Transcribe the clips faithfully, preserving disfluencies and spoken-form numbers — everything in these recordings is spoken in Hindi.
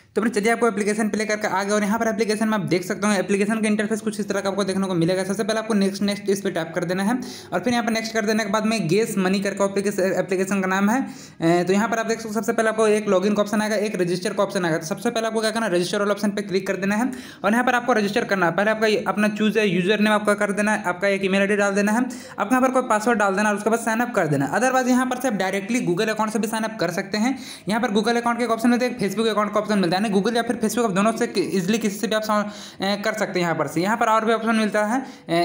तो फिर चलिए आपको एप्लीकेशन प्ले करके आ गया और यहाँ पर एप्लीकेशन में आप देख सकते हो एप्लीकेशन का इंटरफेस कुछ इस तरह का आपको देखने को मिलेगा। सबसे पहले आपको नेक्स्ट नेक्स्ट इस पर टैप कर देना है और फिर यहाँ पर नेक्स्ट कर देने के बाद में गेस मनी करके एप्लीकेशन का नाम है। तो यहाँ पर आप देख सकते हो सबसे पहले आपको एक लॉगिन का ऑप्शन आएगा, एक रजिस्टर का ऑप्शन आएगा। तो सबसे पहले आपको क्या करना है, रजिस्टर वाला ऑप्शन पर क्लिक कर देना है और यहाँ पर आपको रजिस्टर करना है। पहले आपका अपना चूज है यूजर नेम आपका कर देना है, आपका एक ईमेल आईडी डाल देना है, आपको यहाँ पर कोई पासवर्ड डाल देना और उसके बाद साइन अप कर देना। अदरवाइज यहाँ पर से आप डायरेक्टली गूगल अकाउंट से भी साइन अप कर सकते हैं। यहाँ पर गूगल अकाउंट के ऑप्शन मिलता है, फेसबुक अकाउंट का ऑप्शन मिलता है, गूगल या फिर फेसबुक आप दोनों से इजिली किसी से भी आप कर सकते हैं। यहाँ पर से यहाँ पर और भी ऑप्शन मिलता है,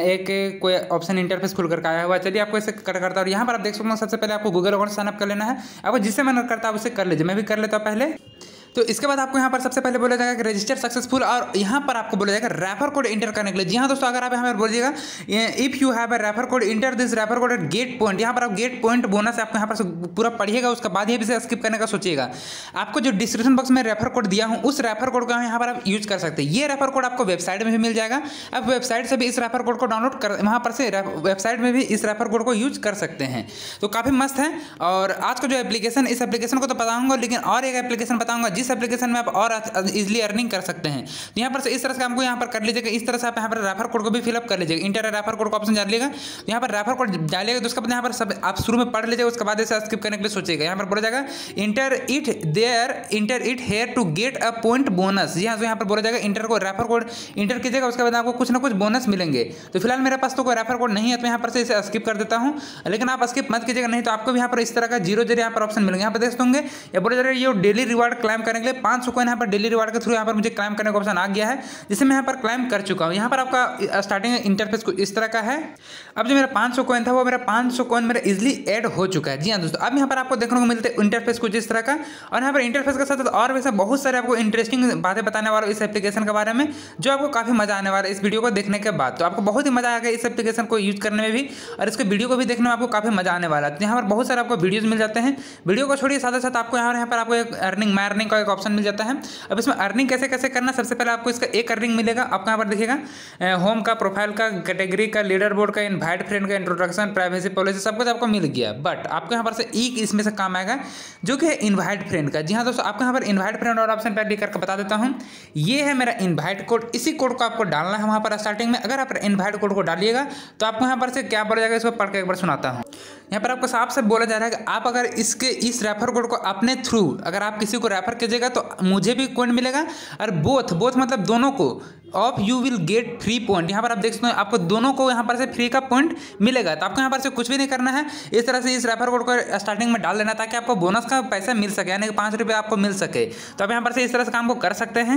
एक कोई ऑप्शन इंटरफेस खुल कर आया हुआ। चलिए आपको इसे कर करता है और यहाँ पर आप देख सकते हो सबसे पहले आपको गूगल अकाउंट साइन अप कर लेना है। आपको जिससे मन करता है उसे कर लीजिए, मैं भी कर लेता हूँ पहले। तो इसके बाद आपको यहाँ पर सबसे पहले बोला जाएगा कि रजिस्टर सक्सेसफुल और यहाँ पर आपको बोला जाएगा रेफर कोड इंटर करने के लिए। जी हाँ दोस्तों, अगर आप यहाँ पर बोलिएगा if you have a refer code enter this refer code at get point, यहाँ पर आप गेट पॉइंट बोनस आपको यहाँ पर पूरा पढ़िएगा, उसके बाद ही इसे स्किप करने का सोचिएगा। आपको जो डिस्क्रिप्शन बॉक्स में रेफर कोड दिया हूँ उस रेफर कोड को यहाँ पर आप यूज कर सकते हैं। ये रेफर कोड आपको वेबसाइट में भी मिल जाएगा, आप वेबसाइट से भी इस रेफर कोड को डाउनलोड कर वहाँ पर से वेबसाइट में भी इस रेफर कोड को यूज कर सकते हैं। तो काफ़ी मस्त है। और आज का जो एप्लीकेशन, इस एप्लीकेशन को तो बताऊँगा, लेकिन और एक एप्लीकेशन बताऊँगा जिस एप्लीकेशन में आप और इजिली अर्निंग कर सकते हैं। तो यहाँ पर से इस तरह से हमको यहाँ पर कर लीजिएगा, इस तरह से आप यहाँ पर रेफर कोड को भी फिलअप कर लीजिएगा। इंटर रेफर कोड का ऑप्शन डालिएगा, तो यहाँ पर रेफर कोड डालिएगा तो उसके बाद यहाँ पर सब आप शुरू में पढ़ लीजिएगा, उसके बाद इसे स्किप करने के लिए सोचिएगा। यहाँ पर बोला जाएगा enter it there enter it here to get a point bonus. जी हाँ, तो यहाँ पर बोला जाएगा इंटर को रेफर कोड इंटर कीजिएगा, उसके बाद आपको कुछ ना कुछ बोनस मिलेंगे। तो फिलहाल मेरे पास तो कोई रेफर कोड नहीं है, तो यहाँ पर से इसे स्किप कर देता हूँ। लेकिन आप स्किप मत कीजिएगा, नहीं तो आपको भी यहाँ पर इस तरह का जीरो जीरो यहाँ पर ऑप्शन मिलेंगे। यहाँ पर देख होंगे या बोला जाएगा ये डेली रिवार्ड क्लाइम करने के लिए पाँच सौ कॉइन यहाँ पर डेली रिवार्ड के थ्रू यहाँ पर मुझे क्लाइम करने का ऑप्शन आ गया है, जिसे मैं यहाँ पर क्लाइम कर चुका हूँ। यहाँ पर आपका स्टार्टिंग इंटरफेस कुछ इस तरह का है। अब जो मेरा पाँच सौ कॉइन था वो मेरा पाँच सौ कॉइन मेरा इजिली ऐड हो चुका है। जी हाँ दोस्तों, अब यहाँ पर आपको देखने को मिलते हैं इंटरफेस कुछ इस तरह का। और यहाँ पर इंटरफेस के साथ और वैसे बहुत सारे आपको इंटरेस्टिंग बातें बताने वाला इस एप्लीकेशन के बारे में, जो आपको काफ़ी मजा आने वाला है इस वीडियो को देखने के बाद। तो आपको बहुत ही मजा आएगा इस एप्लीकेशन को यूज करने में भी, और इसके वीडियो को भी देखने में आपको काफ़ी मजा आने वाला है। यहाँ पर बहुत सारे आपको वीडियोज मिल जाते हैं। वीडियो को छोड़िए, साथ साथ आपको यहाँ पर आपको एक अर्निंग माई अर्निंग का एक ऑप्शन मिल जाता है। अब इसमें अर्निंग कैसे कैसे करना, सबसे पहले आपको इसका एक अर्निंग मिलेगा। आपको यहाँ पर देखिएगा होम का, प्रोफाइल का, कैटेगरी का, लीडर बोर्ड का, इनवाइट फ्रेंड का, इंट्रोडक्शन, प्राइवेसी पॉलिसी, सब कुछ आपको मिल गया। बट आपको यहाँ पर से एक इसमें से काम आएगा जो कि है इनवाइट फ्रेंड का। जी हाँ दोस्तों, आपको यहाँ पर इनवाइट फ्रेंड और ऑप्शन पर क्लिक करके बता देता हूँ। ये है मेरा इनवाइट कोड, इसी कोड को आपको डालना है वहाँ पर स्टार्टिंग में। अगर आप इनवाइट कोड को डालिएगा तो आपको यहाँ पर से क्या बोला जाएगा, इसको पढ़ के एक बार सुनाता हूँ। यहाँ पर आपको साफ से बोला जा रहा है कि आप अगर इसके इस रेफर कोड को अपने थ्रू अगर आप किसी को रेफर कीजिएगा तो मुझे भी कॉइन मिलेगा, और बोथ बोथ मतलब दोनों को of you will get free point. यहाँ पर आप देख सकते हैं आपको दोनों को यहाँ पर से फ्री का पॉइंट मिलेगा। तो आपको यहाँ पर से कुछ भी नहीं करना है, इस तरह से इस रेफर कोड को स्टार्टिंग में डाल देना ताकि आपको बोनस का पैसा मिल सके, यानी कि पाँच रुपये आपको मिल सके। तो आप यहाँ पर से इस तरह से काम को कर सकते हैं।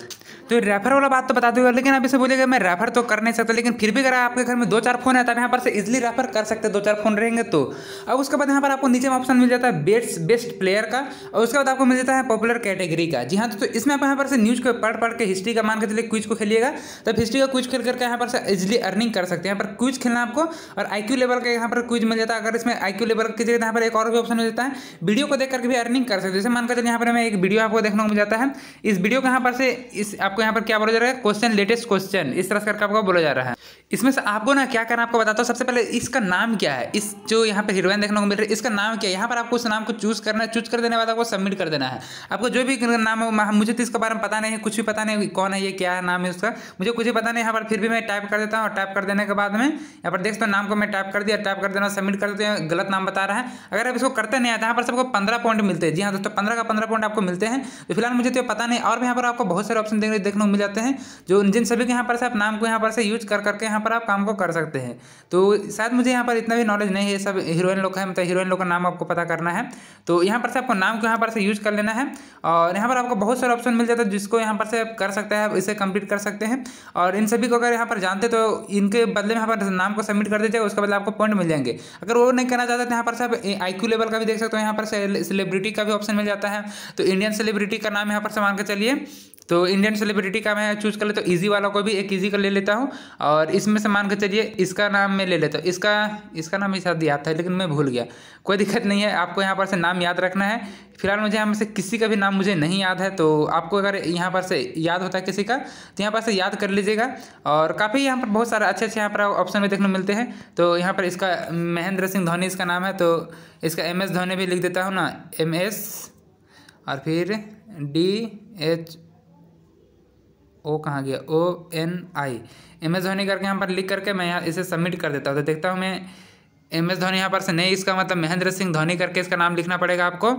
तो रेफर वाला बात तो बता दूंगा, लेकिन आप इसे बोलिएगा मैं रेफर तो कर नहीं सकता, लेकिन फिर भी अगर आपके घर में दो चार फोन है तो आप यहाँ पर से इजिली रेफर कर सकते हैं, दो चार फोन रहेंगे तो। अब उसके बाद यहाँ पर आपको नीचे में ऑप्शन मिल जाता है बेस्ट बेस्ट प्लेयर का, और उसके बाद आपको मिल जाता है पॉपुलर कैटेगरी का। जी हाँ, तो इसमें आप यहाँ पर से न्यूज़ को पढ़ पढ़ के हिस्ट्री का मान के चलिए क्विज को खेलिएगा, तब हिस्ट्री का क्विज खेल करके यहाँ पर से इजिली अर्निंग कर सकते हैं। यहाँ पर क्विज खेलना आपको, और आईक्यू लेवल का यहाँ पर क्विज मिल जाता है। अगर इसमें आईक्यू लेवल कीजिएगा तो यहाँ पर एक और भी ऑप्शन मिल जाता है वीडियो को देख करके भी अर्निंग कर सकते हैं। जैसे मानकर चलिए यहाँ पर मैं एक वीडियो आपको देखने को मिल जाता है, इस वीडियो को यहाँ पर से इस आपको यहाँ पर क्या बोला जा रहा है, क्वेश्चन लेटेस्ट क्वेश्चन, इस तरह से करके आपको बोला जा रहा है। इसमें से आपको ना क्या करना आपको बताता हूँ। सबसे पहले इसका नाम क्या है, इस जो यहाँ पे हीरोइन देखने को मिल रही है इसका नाम क्या है। यहाँ पर आपको उस नाम को चूज करना है, चूज कर देने के बाद आपको सबमिट कर देना है। आपको जो भी नाम है, मुझे तो इसके बारे में पता नहीं है, कुछ भी पता नहीं कौन है ये, क्या है नाम है उसका, मुझे कुछ भी पता नहीं। यहाँ पर फिर भी मैं टाइप कर देता हूँ, और टाइप कर देने के बाद में यहाँ पर देख सकते हो नाम को मैं टाइप कर दिया, टाइप कर देना, सबमिट कर देते हैं। गलत नाम बता रहा है। अगर आप इसको करते नहीं आते यहाँ पर सबको पंद्रह पॉइंट मिलते हैं। जी हाँ दोस्तों, पंद्रह का पंद्रह पॉइंट आपको मिलते हैं। तो फिलहाल मुझे तो पता नहीं, और यहाँ पर आपको बहुत सारे ऑप्शन देखने को मिल जाते हैं, जो जिन सभी के यहाँ पर से आप नाम को यहाँ पर से यूज कर करके यहाँ पर आप काम को कर सकते हैं। तो शायद मुझे यहाँ पर इतना भी नॉलेज नहीं है, सब हीरोइन लोग है, मतलब हीरोइन लोग का नाम आपको पता करना है। तो यहाँ पर से आपको नाम को यहाँ पर से यूज कर लेना है, और यहाँ पर आपको बहुत सारे ऑप्शन मिल जाता है जिसको यहाँ पर से आप कर सकते हैं, इसे कंप्लीट कर सकते हैं। और इन सभी को अगर यहाँ पर जानते तो इनके बदले में यहाँ पर नाम को सबमिट कर दीजिएगा, उसके बदले आपको पॉइंट मिल जाएंगे। अगर वो नहीं करना चाहते तो यहाँ पर से आप आईक्यू लेवल का भी देख सकते हो, यहाँ पर से सेलिब्रिटी का भी ऑप्शन मिल जाता है। तो इंडियन सेलिब्रिटी का नाम यहाँ पर से मान के चलिए, तो इंडियन सेलिब्रिटी का मैं चूज कर लेता हूँ। इजी वाला को भी एक इजी का ले लेता हूँ, और इसमें से मान के चलिए इसका नाम मैं ले लेता हूँ। इसका इसका नाम मेरे साथ याद था लेकिन मैं भूल गया, कोई दिक्कत नहीं है। आपको यहाँ पर से नाम याद रखना है। फिलहाल मुझे यहाँ से किसी का भी नाम मुझे नहीं याद है, तो आपको अगर यहाँ पर से याद होता है किसी का तो यहाँ पर से याद कर लीजिएगा। और काफ़ी यहाँ पर बहुत सारे अच्छे अच्छे यहाँ पर ऑप्शन भी देखने को मिलते हैं। तो यहाँ पर इसका महेंद्र सिंह धोनी इसका नाम है, तो इसका एम एस धोनी भी लिख देता हूँ ना, एम एस और फिर डी एच ओ कहाँ गया, O N I, M S Dhoni करके यहाँ पर लिख करके मैं यहाँ इसे सबमिट कर देता हूँ। तो देखता हूँ मैं एम एस धोनी यहाँ पर से नहीं, इसका मतलब महेंद्र सिंह धोनी करके इसका नाम लिखना पड़ेगा आपको।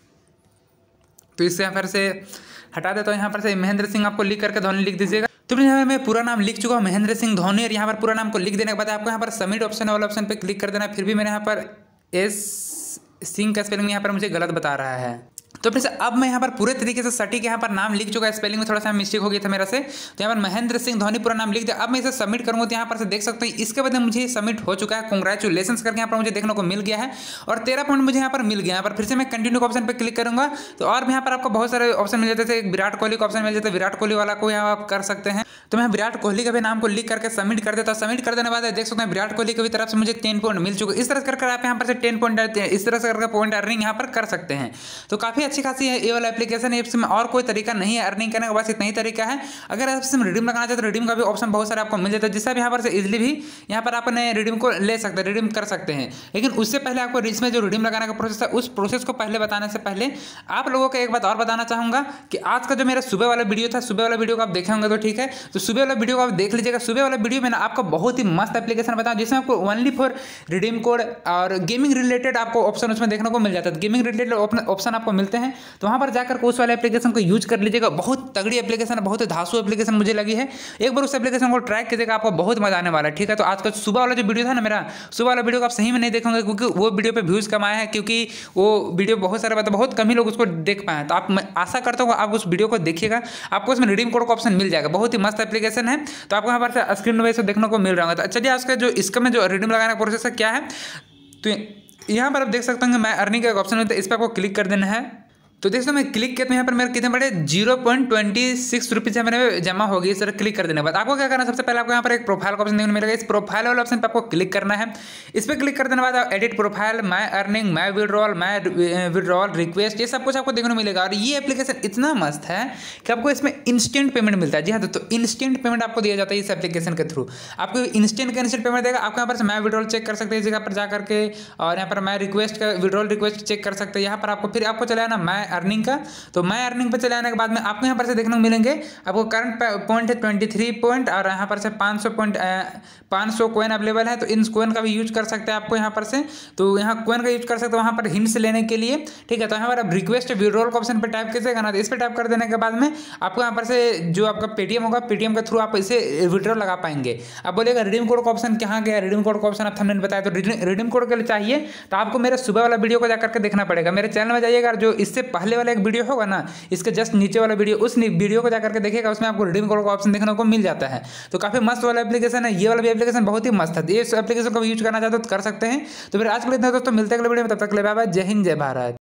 तो इससे यहाँ पर से हटा देता हूँ, यहाँ पर से महेंद्र सिंह आपको लिख करके धोनी लिख दीजिएगा। तो यहाँ पर मैं पूरा नाम लिख चुका हूँ महेंद्र सिंह धोनी, और यहाँ पर पूरा नाम को लिख देने के बाद आपको यहाँ पर सबमिट ऑप्शन वाला ऑप्शन पे क्लिक कर देना। फिर भी मेरे यहाँ पर एस सिंह का स्पेलिंग यहाँ पर मुझे गलत बता रहा है। तो फिर से अब मैं यहाँ पर पूरे तरीके से सटीक यहाँ पर नाम लिख चुका है, स्पेलिंग में थोड़ा सा मिस्टेक हो गया था मेरा से। तो यहाँ पर महेंद्र सिंह धोनी पूरा नाम लिख दिया। अब मैं इसे सबमिट करूँगा तो यहाँ पर से देख सकते हैं इसके बाद मुझे सबमिट हो चुका है, कांग्रेचुलेशंस करके यहाँ पर मुझे देखने को मिल गया है और तेरह पॉइंट मुझे यहाँ पर मिल गया। यहाँ पर फिर से मैं कंटिन्यू का ऑप्शन पर क्लिक करूँगा तो और यहाँ पर आपको बहुत सारे ऑप्शन मिल जाते थे। एक विराट कोहली का ऑप्शन मिल जाता है, विराट कोहली वाला को यहाँ आप कर सकते हैं। तो मैं विराट कोहली का भी नाम को लिख करके सबमिट कर देता हूँ। सबमिट कर देने के बाद देख सकते हैं विराट कोहली की भी तरफ से मुझे टेन पॉइंट मिल चुके। इस तरह से करके आप यहाँ पर से टेन पॉइंट इस तरह से करके पॉइंट अर्निंग यहाँ पर कर सकते हैं। तो काफ़ी अच्छी खासी है ये वाला एप्लीकेशन। ऐप में और कोई तरीका नहीं है अर्निंग करने का, बस इतना ही तरीका है। अगर आप इसमें रिडीम लगाना चाहते तो रिडीम का भी ऑप्शन बहुत सारे आपको मिल जाता है, जिससे आप यहाँ पर से इजीली भी यहाँ पर अपने रिडीम को ले सकते हैं, रिडीम कर सकते हैं। लेकिन उससे पहले आपको इसमें जो रिडीम लगाने का प्रोसेस है उस प्रोसेस को पहले बताने से पहले आप लोगों को एक बात और बताना चाहूँगा कि आज का जो मेरा सुबह वाला वीडियो था, सुबह वाला वीडियो को आप देखे होंगे तो ठीक है, तो सुबह वाला वीडियो को आप देख लीजिएगा। सुबह वाला वीडियो मैंने आपको बहुत ही मस्त एप्लीकेशन बताया जिसमें आपको ओनली फॉर रिडीम कोड और गेमिंग रिलेटेड आपको ऑप्शन उसमें देखने को मिल जाता है। गेमिंग रिलेटेड ऑप्शन आपको मिलते हैं, तो वहाँ पर जाकर उस वाले एप्लीकेशन को यूज कर लीजिएगा। बहुत तगड़ी एप्लीकेशन है, बहुत धांसू एप्लीकेशन मुझे लगी है। एक बार उस एप्लीकेशन को ट्राई कीजिएगा, आपको बहुत मजा आने वाला है। ठीक है, तो आज का सुबह वाला जो वीडियो था ना मेरा, सुबह वाला वीडियो को आप सही में नहीं देखोगे क्योंकि वो वीडियो पे व्यूज कम आया है, क्योंकि वो वीडियो बहुत सारे मतलब बहुत कम ही लोग उसको देख पाए। तो आप मैं आशा करता हूँ आप उस वीडियो को देखिएगा, आपको उसमें रिडीम कोड का ऑप्शन मिल जाएगा। बहुत ही मस्त एप्लीकेशन है, तो आपको यहाँ पर स्क्रीन में देखने को मिल रहा है। तो चलिए आज का जो इसका में जो रिडीम लगाने का प्रोसेस है क्या है, तो यहाँ पर आप देख सकते हैं मैं अर्निंग का एक ऑप्शन होता है, इस पर आपको क्लिक कर देना है। तो देखो मैं क्लिक किया तो यहाँ पर मेरे कितने बड़े zero point twenty six rupees मेरे जमा हो गई। इस तरह क्लिक कर देने के बाद आपको क्या करना है, सबसे पहले आपको यहाँ पर एक प्रोफाइल का ऑप्शन देखने मिलेगा। इस प्रोफाइल वाले ऑप्शन पर आपको क्लिक करना है। इस पर क्लिक कर देने के बाद edit profile, my earning, my withdrawal, my withdrawal request, ये सब कुछ आपको देखने को मिलेगा। और ये एप्लीकेशन इतना मस्त है कि आपको इसमें इंस्टेंट पेमेंट मिलता है। जी हाँ, तो इंस्टेंट पेमेंट आपको दिया जाता है इस एप्लीकेशन के थ्रू। आपको इंस्टेंट का इंस्टेंट पेमेंट देगा। आपको यहाँ पर माय विड्रॉल चेक कर सकते हैं इस जगह पर जा करके, और यहाँ पर माय रिक्वेस्ट का विड्रॉल रिक्वेस्ट चेक कर सकते हैं। यहाँ पर आपको फिर आपको चला आना माय अर्निंग का, तो मैं अर्निंग पे चले आने के बाद में आपको यहाँ पर से देखने को मिलेंगे आपको करंट पॉइंट है ट्वेंटी थ्री पॉइंट और यहाँ पर से पाँच सौ पॉइंट पाँच सौ कोइन अवेलेबल है। तो इन कोइन का भी यूज कर सकते हैं आपको यहाँ पर से, तो यहाँ कोइन का यूज कर सकते हो वहाँ पर हिंट्स लेने के लिए। ठीक है, तो यहाँ पर आप रिक्वेस्ट विड्रॉल का ऑप्शन पर टाइप कीजिएगा ना, तो इस पर टाइप कर देने के बाद में आपको यहाँ पर से जो आपका पेटीएम होगा, पेटीएम के थ्रू आप इसे विड्रॉल लगा पाएंगे। आप बोलेगा रिडीम कोड का ऑप्शन कहाँ गया, रिडीम कोड का ऑप्शन आप हमने बताया। तो रिडीम कोड के लिए चाहिए तो आपको मेरे सुबह वाला वीडियो को जाकर के देखना पड़ेगा। मेरे चैनल में जाइएगा, जो इससे पहले वाला एक वीडियो होगा ना, इसके जस्ट नीचे वाला वीडियो, उस वीडियो को जाकर के देखिएगा, उसमें आपको रिडीम कोड का ऑप्शन देखने को मिल जाता है। तो काफी मस्त वाला एप्लीकेशन है, ये वाला भी एप्लीकेशन बहुत ही मस्त है। ये एप्लीकेशन को यूज करना चाहते हो तो कर सकते हैं। तो फिर आज के लिए इतना दोस्तों, मिलते हैं अगले वीडियो में, तब तक ले बाय बाय, जय हिंद जय भारत।